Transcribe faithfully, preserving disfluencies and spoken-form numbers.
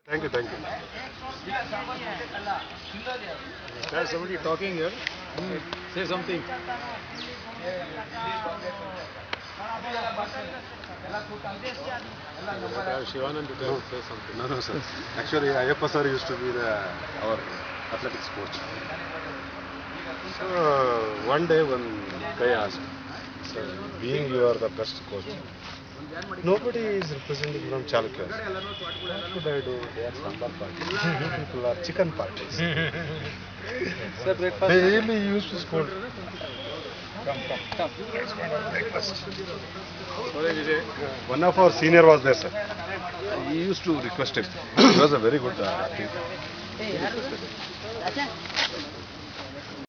Thank you, thank you. There's somebody talking here. Hmm. Say something. Yeah, Shivanand to tell, say something. No, no, sir. Actually, Ayappa sir used to be the, our athletics coach. So, uh, one day one guy asked, sir, being you are the best coach, nobody is representing from Chalukya. What should I do? They are sambar parties. You people are chicken parties. Sir, breakfast. Daily he used to scold. Come, come, come. Breakfast. Sorry, Vijay. One of our senior was there, sir. He used to request him. He was a very good uh, athlete. He requested him.